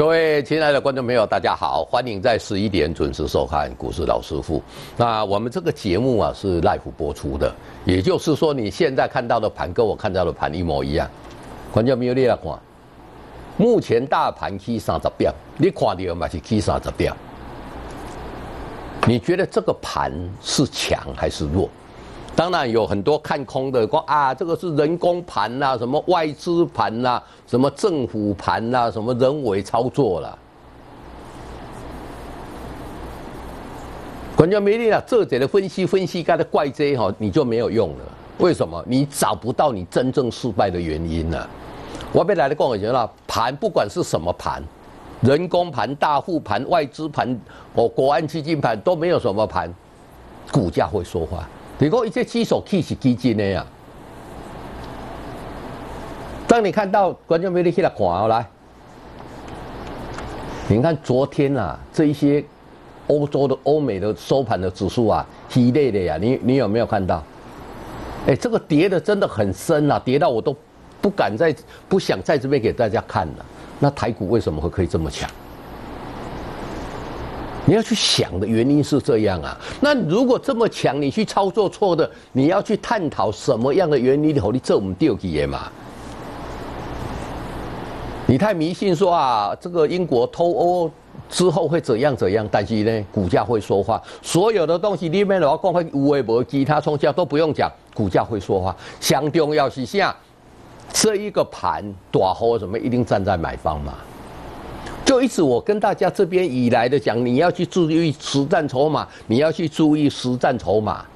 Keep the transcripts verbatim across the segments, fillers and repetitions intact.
各位亲爱的观众朋友，大家好，欢迎在十一点准时收看《股市老师傅》。那我们这个节目啊是 live 播出的，也就是说你现在看到的盘跟我看到的盘一模一样。观众朋友你来看，目前大盘起三十点，你看到嘛是起三十点？你觉得这个盘是强还是弱？当然有很多看空的说啊，这个是人工盘啦，什么外资盘啦，什么政府盘啦，什么人为操作啦。观众没力了，这者的分析分析该的怪这哈，你就没有用了。为什么？你找不到你真正失败的原因了。我被来的跟我讲了，盘不管是什么盘，人工盘、大户盘、外资盘、哦国安基金盘都没有什么盘，股价会说话。你说一些基手 K 是基金的呀。当你看到观众朋友起来看哦，来，你看昨天啊，这一些欧洲的、欧美的收盘的指数啊，稀累的呀，你你有没有看到？哎、欸，这个跌的真的很深啊，跌到我都不敢再不想在这边给大家看了。那台股为什么会可以这么强？你要去想的原因是这样啊，那如果这么强，你去操作错的，你要去探讨什么样的原因，你这唔对起的嘛？你太迷信说啊，这个英国脱欧之后会怎样怎样，但是呢，股价会说话。所有的东西里面的话，讲会有诶无，其他冲销都不用讲，股价会说话。上重要是啥？这一个盘大户什么一定站在买方嘛？就一直我跟大家这边以来的讲，你要去注意实战筹码，你要去注意实战筹码。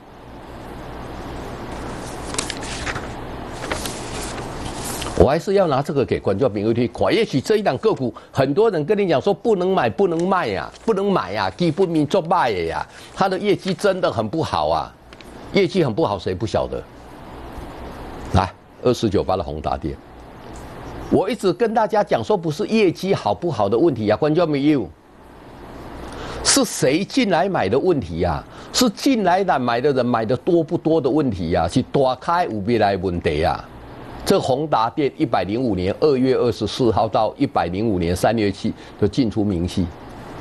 我还是要拿这个给观众朋友去看。也许这一档个股，很多人跟你讲说不能买、不能卖呀、啊，不能买呀、啊，基本面做卖的呀，它的业绩真的很不好啊，业绩很不好，谁不晓得？来，二四九八的宏达电。我一直跟大家讲说，不是业绩好不好的问题啊，观众朋友，是谁进来买的问题啊？是进来的买的人买的多不多的问题啊？是大开有未来问题啊？这宏达电一百零五年二月二十四号到一百零五年三月七的进出明细。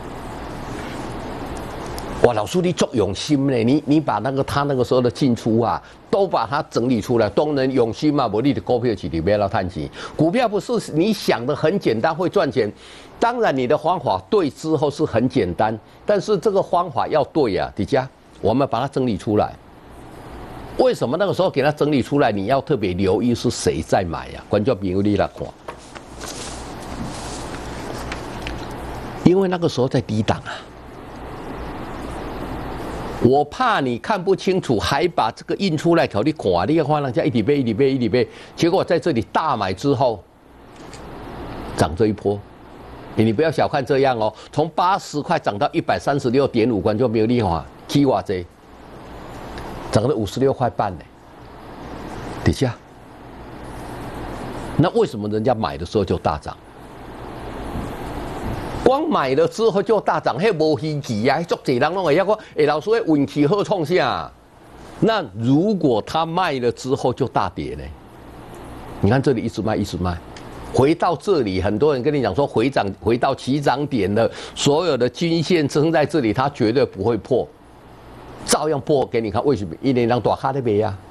哇，老师你足用心呢，你你把那个他那个时候的进出啊，都把它整理出来，当然用心嘛，不你的股票起里面要探钱，股票不是你想的很简单会赚钱，当然你的方法对之后是很简单，但是这个方法要对呀、啊，底下我们把它整理出来。为什么那个时候给它整理出来？你要特别留意是谁在买呀、啊？观众朋友你来看，因为那个时候在低档啊。我怕你看不清楚，还把这个印出来给你看，你要看人家一直背一直背一直背，结果在这里大买之后，涨这一波，你不要小看这样哦，从八十块涨到一百三十六点五，观众没有厉害，起哇这，涨了五十六块半呢，底下，那为什么人家买的时候就大涨？光买了之后就大涨，迄无稀奇啊！足侪人拢会遐讲，哎，老师，运气好创啥？那如果他卖了之后就大跌呢？你看这里一直卖，一直卖，回到这里，很多人跟你讲说回涨，回到起涨点了，所有的均线撑在这里，它绝对不会破，照样破给你看。为什么？因为人大咖在卖啊。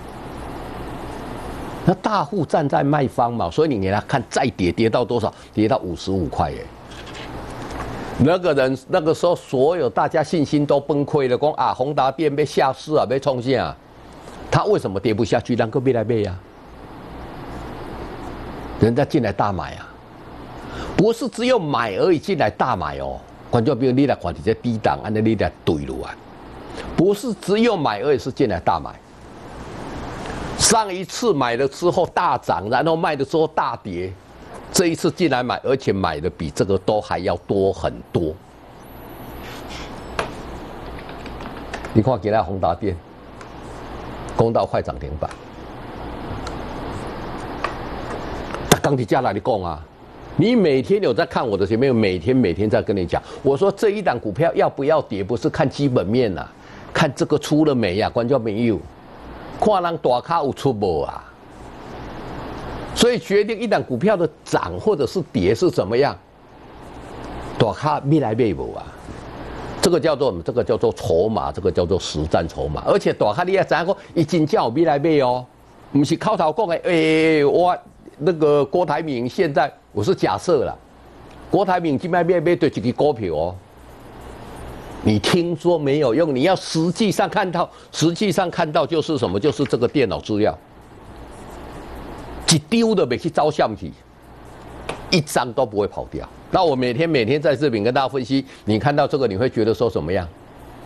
那大户站在卖方嘛，所以你给他看再跌，跌到多少？跌到五十五块耶。那个人那个时候，所有大家信心都崩溃了，讲啊，宏达电被下市啊，被冲下，他为什么跌不下去？让个别来卖呀，人家进来大买啊，不是只有买而已，进来大买哦。观众朋友，你来看这低档，按照你来对了啊，不是只有买而已，是进来大买。上一次买了之后大涨，然后卖的之后大跌。这一次进来买，而且买的比这个都还要多很多。你看，给他宏达电，攻到快涨停板。钢铁价哪里讲啊？你每天有在看我的节目，每天每天在跟你讲，我说这一档股票要不要跌，不是看基本面啊，看这个出了没啊，观众朋友，看人大咖有出没啊。所以决定一档股票的涨或者是跌是怎么样？ 大咖没来买无啊？这个叫做什么？这个叫做筹码，这个叫做实战筹码。而且大咖你也知影讲，伊真正有没来买哦，不是口头讲的。哎、欸，我那个郭台铭现在我是假设啦，郭台铭今麦买买对一支股票哦。你听说没有用，你要实际上看到，实际上看到就是什么？就是这个电脑资料，一丢的没去照相机，一张都不会跑掉。那我每天每天在这边跟大家分析，你看到这个你会觉得说怎么样？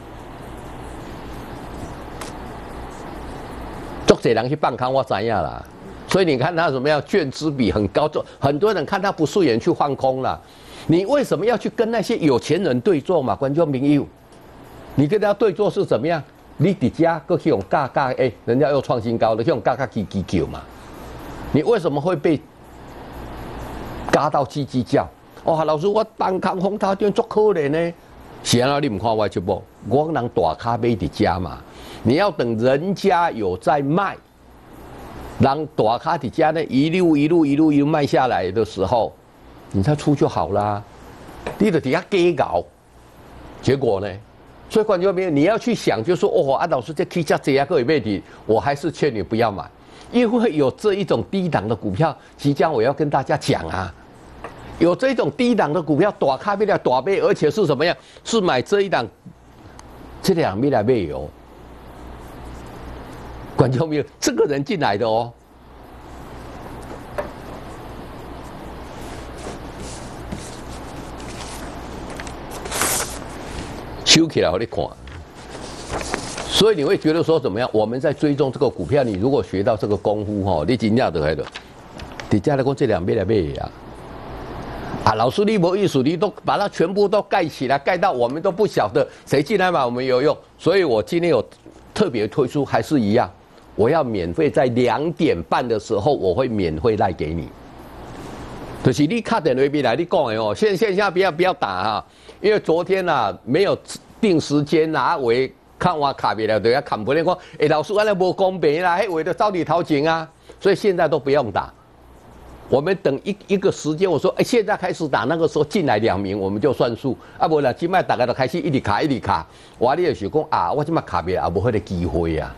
做这人去办康我知样啦，所以你看他怎么样，券资比很高，就很多人看他不顺眼去放空了。你为什么要去跟那些有钱人对坐嘛？观众朋友，你跟他对坐是怎么样？你伫家搁去用价价，哎，人家又创新高了，去用价价叽叽叫嘛？你为什么会被嘎到叽叽叫？哦，老师，我办空风塔店足可怜呢。是啊，你唔看我直播，我人大咖买伫家嘛。你要等人家有在卖，让大咖伫家呢一路一路一路一路卖下来的时候。你再出就好啦，你的底下给搞，结果呢？所以观众朋友，你要去想，就说哦，啊老师这 K 加这样个问题，我还是劝你不要买，因为有这一种低档的股票，即将我要跟大家讲啊，有这种低档的股票，大咖比了大倍，而且是什么样？是买这一档，这两米来倍哦。观众朋友，这个人进来的哦。收起来，我你看，所以你会觉得说怎么样？我们在追踪这个股票，你如果学到这个功夫哈，你真正就喺度，底下来讲这两边来买呀。啊，老师你没意思，你都把它全部都盖起来，盖到我们都不晓得谁进来买我们有用。所以我今天有特别推出，还是一样，我要免费在两点半的时候，我会免费赖给你。就是你卡电话进来，你讲的哦，现现在不要不要打哈。因为昨天啊没有定时间啊，为看我卡不了，都要看不了。讲，哎，老师，安尼无公平啦，迄为了招你掏钱啊，所以现在都不用打。我们等一一个时间，我说，哎，现在开始打，那个时候进来两名，我们就算数。啊，无啦，今麦大家都开始一直卡一直卡，我你就是讲啊，我今麦卡不了，也无迄个机会啊。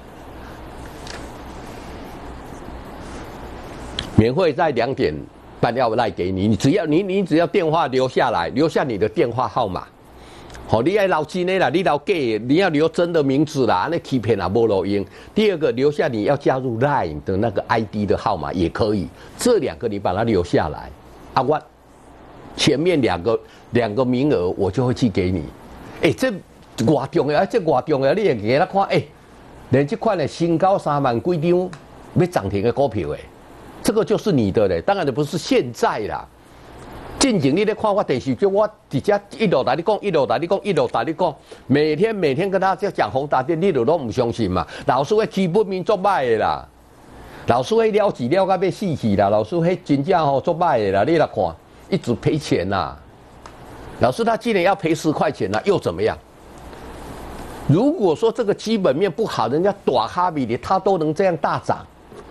免费在两点。半要赖给你，你只要你你只要电话留下来，留下你的电话号码。好，你爱留真的啦，你留假，你要留真的名字啦，那欺骗啊无路用。第二个，留下你要加入 Line 的那个 I D 的号码也可以，这两个你把它留下来。啊，我前面两个两个名额我就会寄给你。哎、欸，这偌重要，这偌重要，你也给他看，哎、欸，连这款的新高三万几张要涨停的股票哎。这个就是你的嘞，当然不是现在啦。进前你咧看我电视剧，我直接一路来你讲，一路来你讲，一路来你讲，每天每天跟大家讲宏达电，你都都唔相信嘛？老师迄基本面做歹的啦，老师迄了钱了到要死去啦，老师迄真正吼做歹的啦，你来看，一直赔钱呐。老师他今年要赔十块钱啦，又怎么样？如果说这个基本面不好，人家大哈比的他都能这样大涨。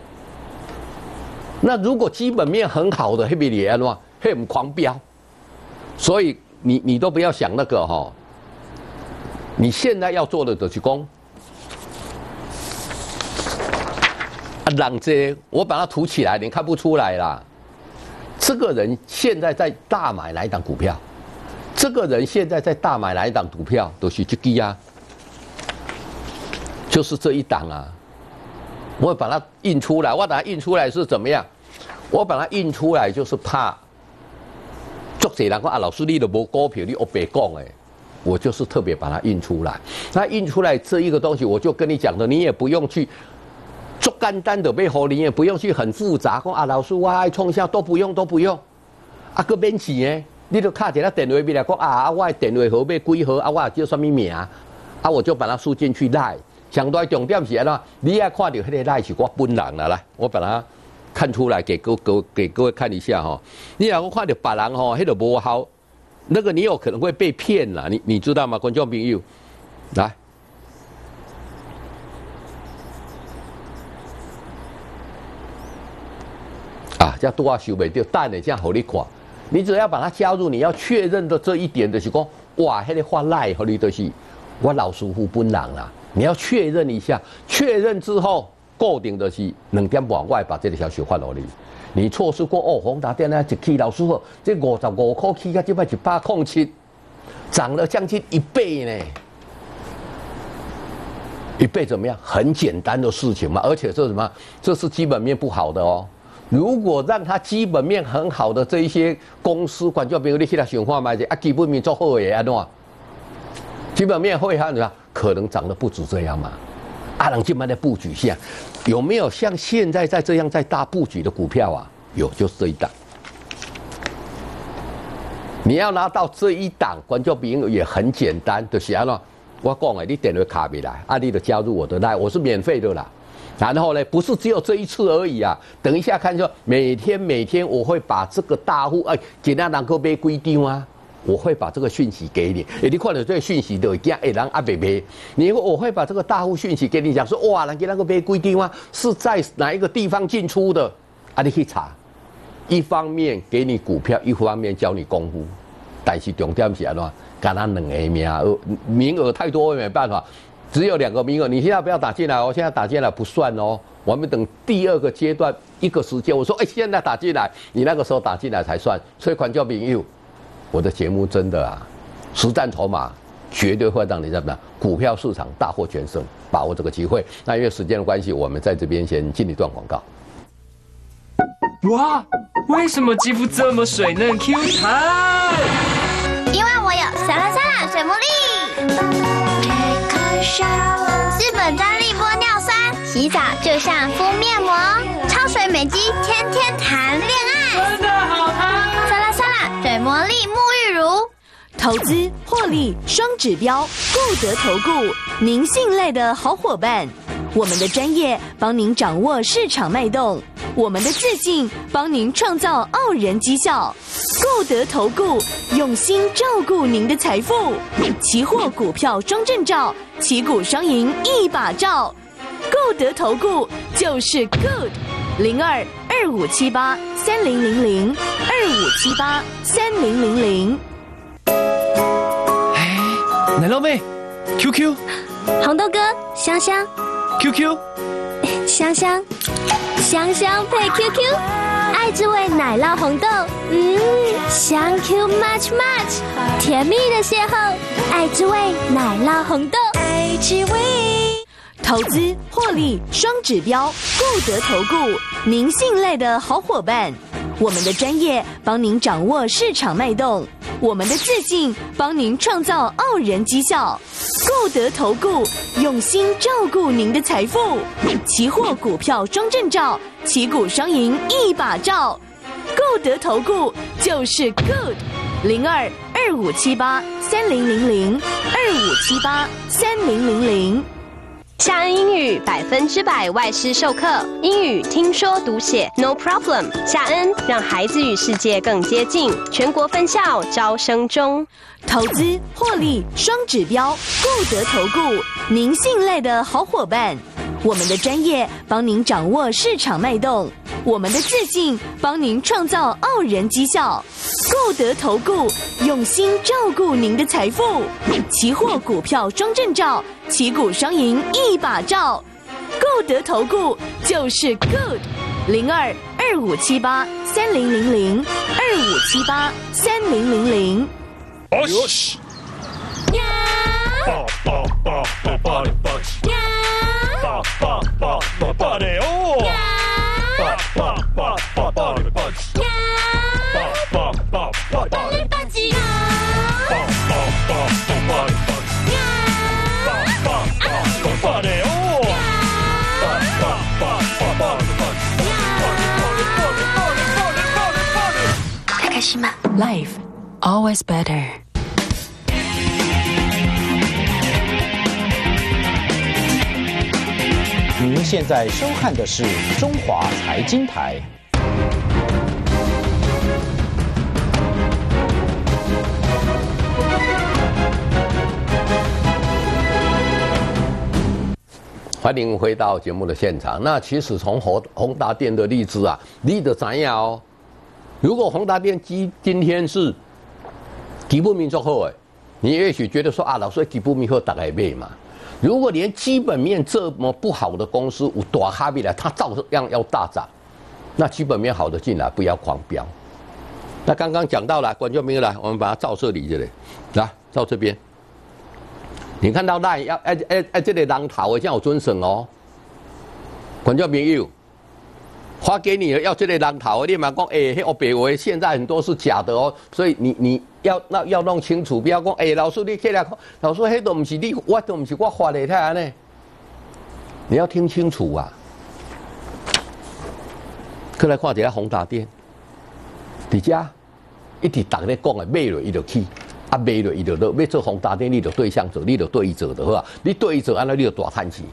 那如果基本面很好的，黑比里安话，黑唔狂飙，所以你你都不要想那个哈、哦，你现在要做的就是讲，啊，让这我把它涂起来，你看不出来啦。这个人现在在大买哪一档股票？这个人现在在大买哪一档股票？都是这个啊，就是这一档啊。我把它印出来，我把它印出来是怎么样？我把它印出来就是怕，作者人讲啊，老师你都无股票，你黑白讲诶，我就是特别把它印出来。那印出来这一个东西，我就跟你讲的，你也不用去做简单的背后，你也不用去很复杂，讲啊，老师我爱冲销都不用都不用，啊个免钱诶，你就卡一个电话进来讲啊，我的电话号码几号啊，我叫什么名啊，我就把它输进去赖。相对重点是安怎？你要看到迄个赖是我本人啦，来，我把它看出来给各各给各位看一下哈。你若看到别人吼，迄个无好，那个你有可能会被骗啦，你你知道吗？观众朋友，来，啊，这拄啊收袂到，等下这样互你看。 你只要把它加入，你要确认的这一点就是说，哇，那个发赖和你都是我老师傅本人啦。你要确认一下，确认之后固定的是两点半，我会把这个消息发落你。你错失过哦，宏达电那一期老师傅，这五十五块起到这摆一百零七，涨了将近一倍呢。一倍怎么样？很简单的事情嘛，而且这是什么？这是基本面不好的哦。如果让它基本面很好的这一些公司，管教比如你去他想看买者啊，基本面做好的安怎？基本面会看怎么？可能涨得不止这样嘛。阿郎今晚的布局下，有没有像现在在这样在大布局的股票啊？有，就是这一档。你要拿到这一档，管教比也很简单，就是安怎？我讲的，你点了卡比来，啊，你就加入我的 line， 我是免费的啦。然后呢，不是只有这一次而已啊。等一下看说，每天每天我会把这个大户，哎，今天能够买几张啊？我会把这个讯息给你。哎，你看到这个讯息就已经哎，人阿伯买，你我会把这个大户讯息给你讲说，哇，人家那个买几张啊？是在哪一个地方进出的？啊，你去查。一方面给你股票，一方面教你功夫，但是重点是安怎？干他两个名额，名额太多也没办法。只有两个名额，你现在不要打进来哦，现在打进来不算哦。我们等第二个阶段一个时间，我说，哎、欸，现在打进来，你那个时候打进来才算。所以款叫朋友，我的节目真的啊，实战筹码绝对会让你怎么样？股票市场大获全胜，把握这个机会。那因为时间的关系，我们在这边先进一段广告。 哇，为什么肌肤这么水嫩 Q 弹？ 因为我有沙拉沙拉水茉莉。日本专利玻尿酸，洗澡就像敷面膜，超水美肌，天天谈恋爱， 真的好谈。 沙拉沙拉水茉莉沐浴乳， 投资获利双指标，固德投顾，您信赖的好伙伴。我们的专业帮您掌握市场脉动，我们的自信帮您创造傲人绩效。固德投顾用心照顾您的财富，期货股票双证照，旗鼓双赢一把照。固德投顾就是 good， 零二二五七八三零零零二五七八三零零零。 哎，奶酪妹 ，Q Q， 红豆哥，香香 ，Q Q， 香香，香香配 Q Q， 爱之味奶酪红豆，嗯，香 Q much much， 甜蜜的邂逅，爱之味奶酪红豆，爱之味。 投资获利双指标，固德投顾，您信赖的好伙伴。我们的专业帮您掌握市场脉动，我们的自信帮您创造傲人绩效。固德投顾用心照顾您的财富，期货股票双证照，旗鼓双赢一把照。固德投顾就是 good， 零二二五七八三零零零二五七八三零零零。 夏恩英语百分之百外师授课，英语听说读写 no problem。夏恩让孩子与世界更接近，全国分校招生中。 投资获利双指标，固德投顾，您信赖的好伙伴。我们的专业帮您掌握市场脉动，我们的自信帮您创造傲人绩效。固德投顾用心照顾您的财富，期货股票双证照，旗鼓双赢一把照。固德投顾就是 good， 零二二五七八三零零零二五七八三零零零。 哦西。爸爸爸爸爸的爸爸爸爸爸爸的哦。爸爸爸爸爸的爸爸爸爸爸爸的爸爸爸爸爸爸的爸爸爸爸的哦。爸爸爸爸爸的爸爸。 开开心吗 Life always better。 您现在收看的是中华财经台。 欢迎回到节目的现场。那其实从宏宏达电的例子啊，你的怎样哦？ 如果宏达电机今天是基本面做好哎，你也许觉得说啊，老师基本面好，大概买嘛。如果连基本面这么不好的公司，有大咖比来，它照样要大涨，那基本面好的进来，不要狂飙。那刚刚讲到了，观众朋友来，我们把它照这里这里，来照这边。你看到那要哎哎哎，这里人头的，这样有准绳哦。观众朋友。发给你了，要这类人头，你嘛讲，哎、欸，我别为现在很多是假的哦，所以你你要那要弄清楚，不要讲，哎、欸，老师你起来看，老师迄都不是你，我都不是我发的他呢，你要听清楚啊。再来看一下宏达电，伫遮一直逐咧讲的买落伊就起，啊买落伊就落，要做宏达电，你就对象做，你就对伊做就好啊，你对伊做，安尼你就大叹气，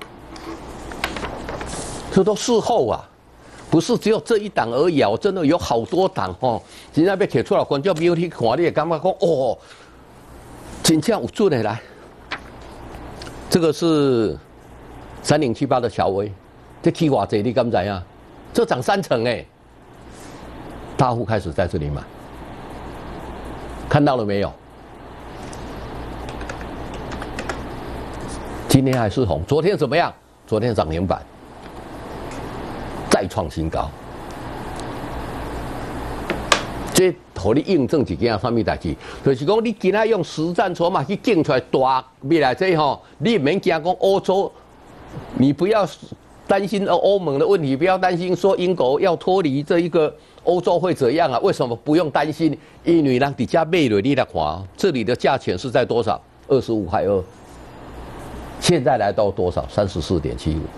这都事后啊。不是只有这一档而已啊！我真的有好多档哦，今天被贴出来，观众朋友去看，你也感觉讲哦，真正有准的来。这个是三零七八的乔威，这起偌济你敢知啊？这涨三成哎！大户开始在这里买，看到了没有？今天还是红，昨天怎么样？昨天涨停板。再创新高，这互你印证一件什么代志？就是讲你今仔用实战筹码去竞出来大未来这吼，你唔免惊讲欧洲，你不要担心欧盟的问题，不要担心说英国要脱离这一个欧洲会怎样啊？为什么不用担心？因为咱底下买了你来看，这里的价钱是在多少？二十五块二，现在来到多少？三十四点七五。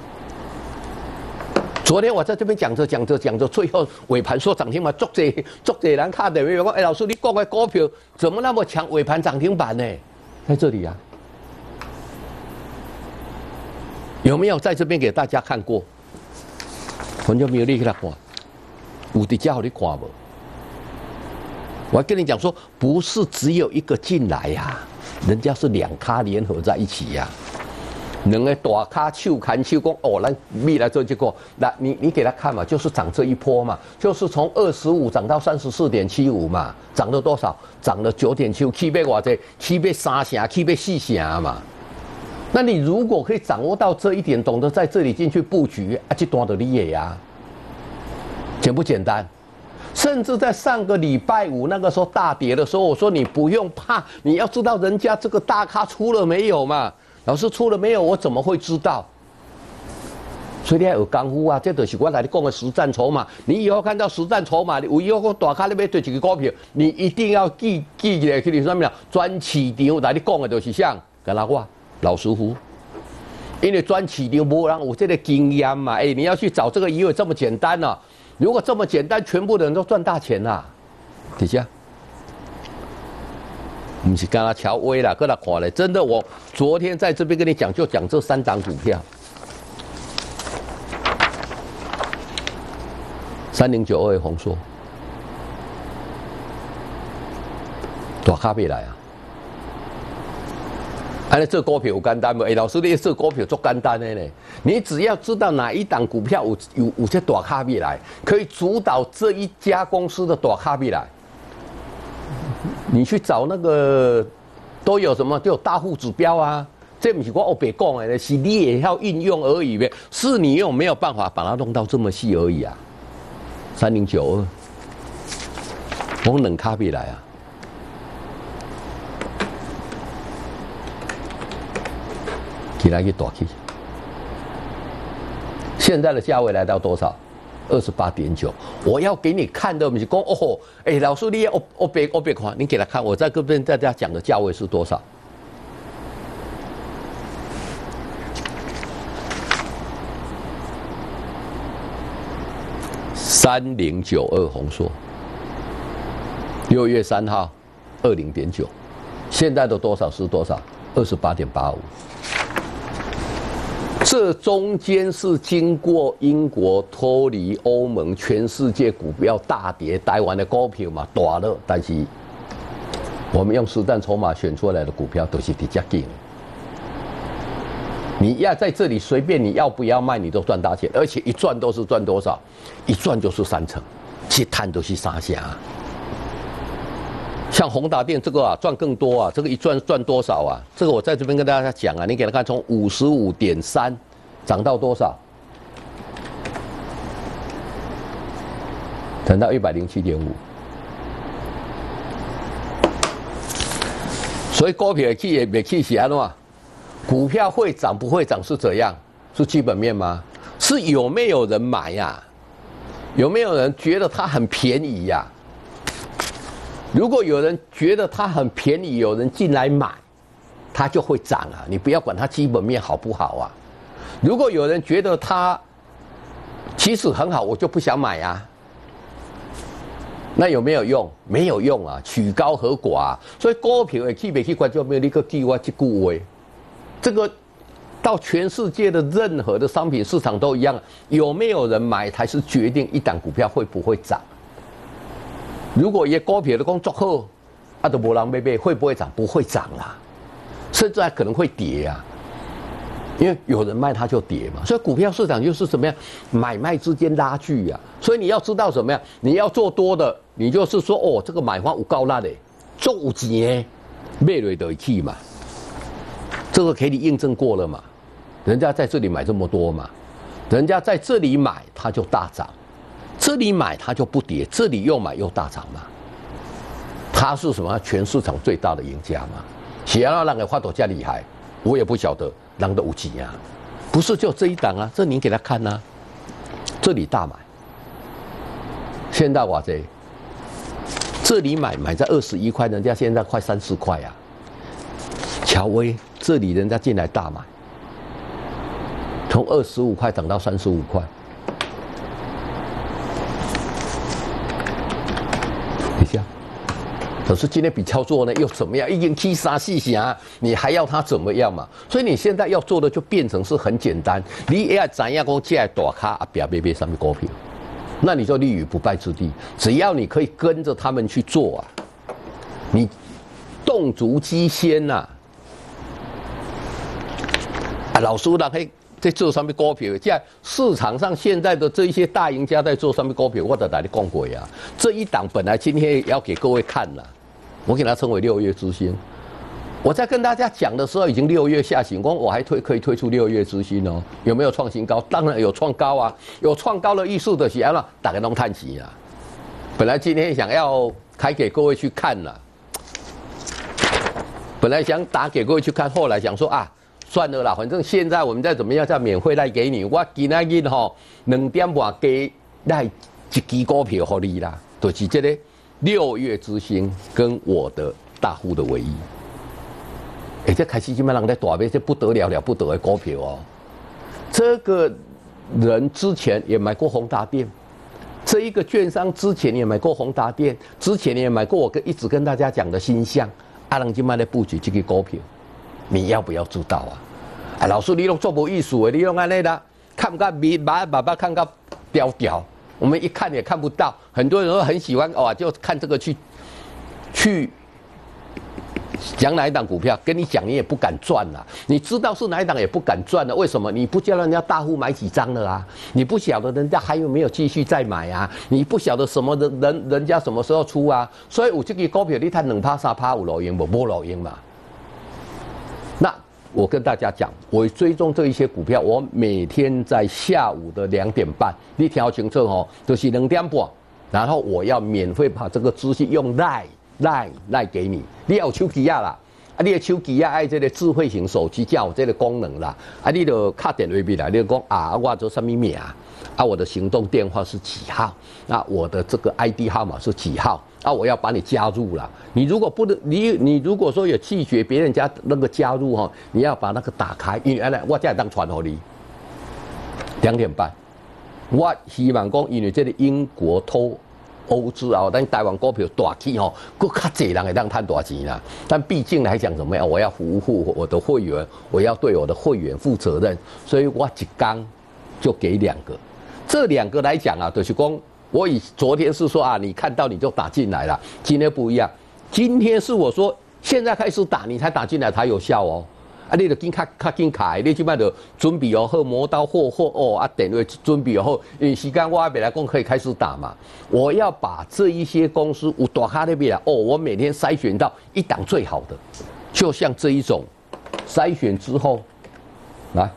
昨天我在这边讲着讲着讲着，最后尾盘说涨停板，足济足济人看的，我讲，哎，老师，你讲的股票怎么那么强？尾盘涨停板呢？在这里啊，有没有在这边给大家看过？观众朋友，你去来看，有伫遮互你看无？我跟你讲说，不是只有一个进来呀、啊，人家是两咖联合在一起呀、啊。两个大咖手砍手讲哦，咱未来做结果，那你你给他看嘛，就是涨这一波嘛，就是从二十五涨到三十四点七五嘛，涨了多少？涨了九点七，起倍偌济？起倍三成，起倍四成嘛。那你如果可以掌握到这一点，懂得在这里进去布局，啊，这段的你也呀，简不简单？甚至在上个礼拜五那个时候大跌的时候，我说你不用怕，你要知道人家这个大咖出了没有嘛。老师出了没有？我怎么会知道？所以你要有功夫啊！这就是我来你讲的实战筹码。你以后看到实战筹码，有以后讲大咖你要对一个股票，你一定要记记起来，去你什么呀？专市场来你讲的就是像，跟他我老师傅，因为专市场无人有这个经验嘛。哎、欸，你要去找这个以为这么简单啊？如果这么简单，全部的人都赚大钱啦、啊。底下。不是跟他乔威啦，跟他看嘞，真的，我昨天在这边跟你讲，就讲这三档股票，三零九二的宏硕，大咖别来啊！安尼做股票有简单无？哎、欸，老师，你做股票做简单的呢？你只要知道哪一档股票有有有些大咖别来，可以主导这一家公司的大咖别来。你去找那个都有什么？都有大户指标啊！这不是我白讲的，是你也要运用而已呗。是你又没有办法把它弄到这么细而已啊。三零九二，我冷咖别来啊！起来去大起，现在的价位来到多少？二十八点九，我要给你看的不是讲哦，哎、欸，老师你我我别我别看，你给他看，我在这边大家讲的价位是多少？三零九二宏硕，六月三号二零点九，现在的多少是多少？二十八点八五。这中间是经过英国脱离欧盟，全世界股票大跌，台湾的股票嘛大了，但是我们用实战筹码选出来的股票都是比较紧。你要在这里随便你要不要卖，你都赚大钱，而且一赚都是赚多少？一赚就是三成， 这摊都是啥啥？像宏达电这个啊，赚更多啊，这个一赚赚多少啊？这个我在这边跟大家讲啊，你给他看，从五十五点三涨到多少？涨到一百零七点五。所以股票去也没去是安怎？股票会涨不会涨是怎样？是基本面吗？是有没有人买呀、啊？有没有人觉得它很便宜呀、啊？如果有人觉得它很便宜，有人进来买，它就会涨啊！你不要管它基本面好不好啊。如果有人觉得它其实很好，我就不想买啊。那有没有用？没有用啊，曲高和寡、啊。所以股票的去没去关就没有你个记我这句话。这个到全世界的任何的商品市场都一样，有没有人买才是决定一档股票会不会涨。如果一股票的工作好，啊都没人买买，会不会涨？不会涨啦，甚至还可能会跌啊。因为有人卖它就跌嘛，所以股票市场就是怎么样，买卖之间拉锯啊。所以你要知道什么样，你要做多的，你就是说哦，这个买方有够力的，做有钱的，买落就会去嘛。这个给你印证过了嘛？人家在这里买这么多嘛，人家在这里买它就大涨。这里买它就不跌，这里又买又大涨嘛。他是什么？全市场最大的赢家嘛。谁要让人花朵加厉害，我也不晓得，让的无几啊，不是就这一档啊，这你给他看啊，这里大买，现在哇这，这里买买在二十一块，人家现在快三十块啊。乔威这里人家进来大买，从二十五块涨到三十五块。可是今天比操作呢又怎么样？已经七杀四侠，你还要它怎么样嘛？所以你现在要做的就变成是很简单，你也要怎样讲借大咖啊，不要别别上面股票，那你就立于不败之地。只要你可以跟着他们去做啊，你动足机先呐、啊。啊，老师啦，嘿。在做上面股票，在市场上现在的这一些大赢家在做上面股票，我在哪里讲过呀？这一档本来今天要给各位看了，我给它称为六月之星。我在跟大家讲的时候，已经六月下旬，我还推可以推出六月之星哦。有没有创新高？当然有创高啊，有创高的意思的是啊，大家都叹息啊。本来今天想要开给各位去看了，本来想打给各位去看，后来想说啊。算了啦，反正现在我们再怎么样，再免费来给你。我今仔日吼两点半给来一支股票给你啦，就是这个六月之星跟我的大户的唯一。哎、欸，这开始基本上在大买，这不得了了不得的股票哦。这个人之前也买过宏达电，这一个券商之前也买过宏达电，之前也买过我跟一直跟大家讲的新象，阿人今麦在布局这个股票。你要不要知道啊？啊，老师你都做不艺术的，你用安尼啦，看个米把把把看个雕雕，我们一看也看不到。很多人都很喜欢哦，就看这个去去讲哪一档股票，跟你讲你也不敢赚啦。你知道是哪一档也不敢赚了，为什么？你不叫人家大户买几张了啊？你不晓得人家还有没有继续再买啊？你不晓得什么人人人家什么时候出啊？所以有这个股票你赚两趴三趴有路用无？无路用嘛。那我跟大家讲，我追踪这一些股票，我每天在下午的两点半，你听清楚哦，就是两点半，然后我要免费把这个资讯用 Line Line Line 给你，你要有手机啊啦，啊你的手机啊爱这个智慧型手机才有这个功能啦，啊你就打电话进来，你就讲啊我做什么名啊，啊我的行动电话是几号，那我的这个 I D 号码是几号。啊！我要把你加入了。你如果不能，你你如果说有拒绝别人家那个加入哈，你要把那个打开。因为原来我再当传给你，两点半。我希望讲，因为这个英国脱欧之后，咱台湾股票大起吼，更较侪人会当赚大钱啦。但毕竟来讲怎么样，我要服务我的会员，我要对我的会员负责任，所以我一缸就给两个。这两个来讲啊，就是讲。我以昨天是说啊，你看到你就打进来了。今天不一样，今天是我说现在开始打，你才打进来才有效哦。 啊，你就紧较较紧开，你即摆就准备好好磨刀霍霍哦，啊，电话准备好，因为时间我还没来讲可以开始打嘛。我要把这一些公司有大咖那边来哦，我每天筛选到一档最好的，就像这一种筛选之后，来，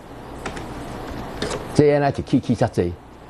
这样呢就 K K 下这。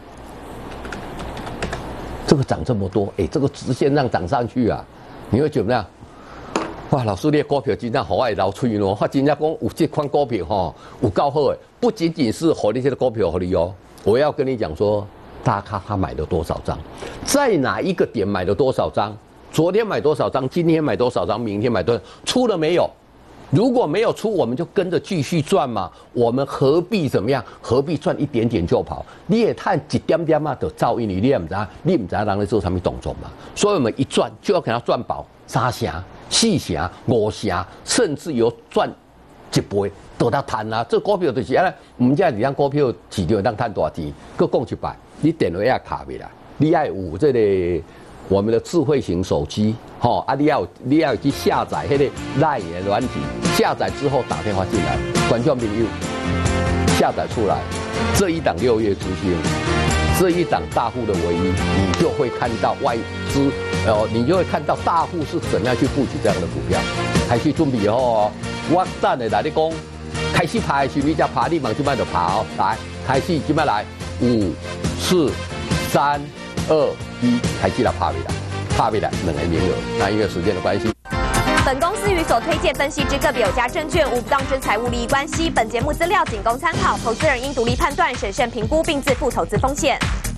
这个涨这么多，哎、欸，这个直线上涨上去啊，你会觉得怎么样？哇，老师，你的股票真正好爱捞吹咯！我真正讲有这款股票吼，有够好诶，不仅仅是和你这个股票和你哦，我要跟你讲说，大咖他买了多少张，在哪一个点买了多少张，昨天买多少张，今天买多少张，明天买多少，出了没有？如果没有出，我们就跟着继续赚嘛。我们何必怎么样？何必赚一点点就跑？你也探一点点嘛，就照应你，你也唔知，你唔知人在做什么动作嘛。所以我们一赚就要给他赚饱，三成、四成、五成，甚至有赚一倍，都他赚啊！这股票就是啊，我们现在你股票市场当赚多少钱？佮讲一摆，你电话要卡未啦？你要有这个。我们的智慧型手机，吼啊，你要你要去下载那个 LINE 的软体，下载之后打电话进来，观众朋友下载出来，这一档六月之星，这一档大户的唯一，你就会看到外资，呃，你就会看到大户是怎么样去布局这样的股票，开始准备哦，我等下来你讲，开始拍的时候你才拍，你忙就慢就拍哦，来，开始今麦来，五、四、三。二一，开始来拍未来，拍未来两个名额。那因为时间的关系， 本公司与所推荐分析之个别有价证券无不当之财务利益关系。本节目资料仅供参考，投资人应独立判断、审慎评估并自负投资风险。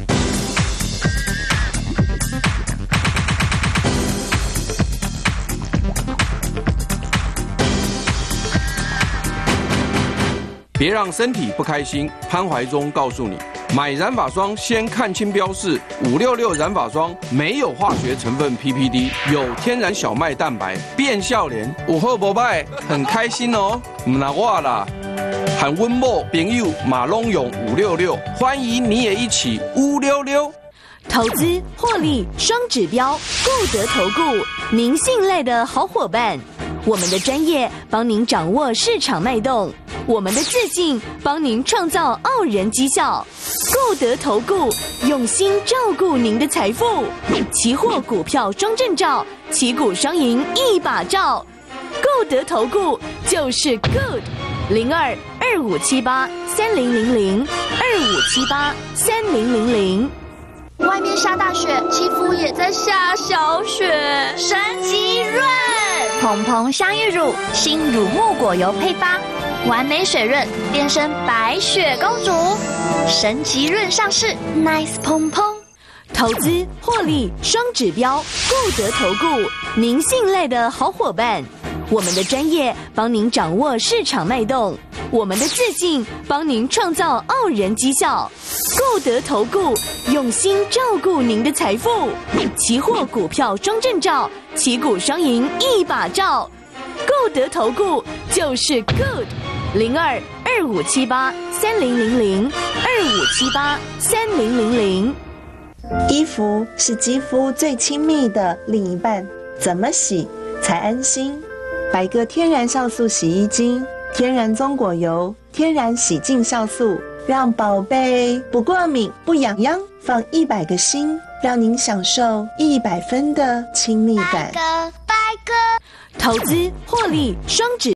别让身体不开心，潘怀忠告诉你。买染发霜先看清标示，五六六染发霜没有化学成分 P P D， 有天然小麦蛋白，变笑脸，有好无歹，很开心哦。唔那我啦，喊温某朋友马龙勇五六六，欢迎你也一起五六六。 投资获利双指标，固德投顾，您信赖的好伙伴。我们的专业帮您掌握市场脉动，我们的自信帮您创造傲人绩效。固德投顾用心照顾您的财富，期货股票双证照，旗鼓双赢一把照。固德投顾就是 good， 零二二五七八三零零零二五七八三零零零。 外面下大雪，肌肤也在下小雪。神奇润蓬蓬香芋乳，新乳木果油配方，完美水润，变身白雪公主。神奇润上市 ，nice 蓬蓬。 投资获利双指标，固德投顾，您信赖的好伙伴。我们的专业帮您掌握市场脉动，我们的自信帮您创造傲人绩效。固德投顾用心照顾您的财富，期货股票双证照，旗鼓双赢一把照。固德投顾就是 good， 零二二五七八三零零零二五七八三零零零。 衣服是肌肤最亲密的另一半，怎么洗才安心？百个天然酵素洗衣精，天然棕果油，天然洗净酵素，让宝贝不过敏不痒痒，放一百个心，让您享受一百分的亲密感。 拜哥，拜哥， 投资获利双指